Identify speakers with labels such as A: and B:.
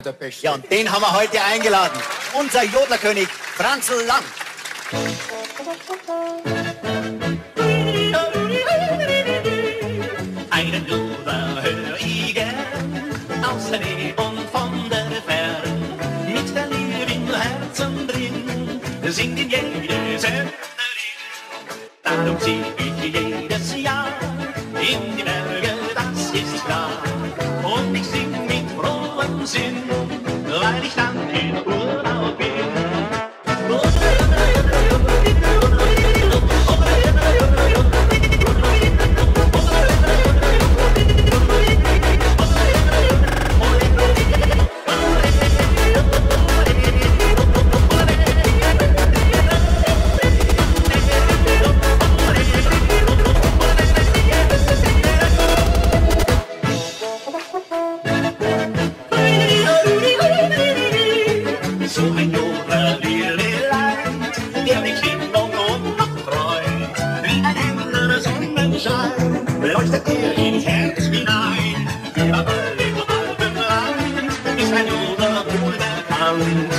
A: Ja, und den haben wir heute eingeladen. Unser Jodlerkönig Franzl Lang.
B: Einen Jodler hör ich gern, aus der Nähe und von der Fern. Mit der Liebe im Herzen drin, singt in jede Sänderin. Darum zieh ich jedes Jahr in die Berge, das ist klar. Und ich sing mit frohem Sinn, weil ich dann in Urlaub bin. So ein Jodler Liedelein, der mich Stimmung und noch freut. Wie ein hellender Sonnenschein leuchtet er ins Herz hinein. Überall im Alpenland ist ein Jodler wohl bekannt.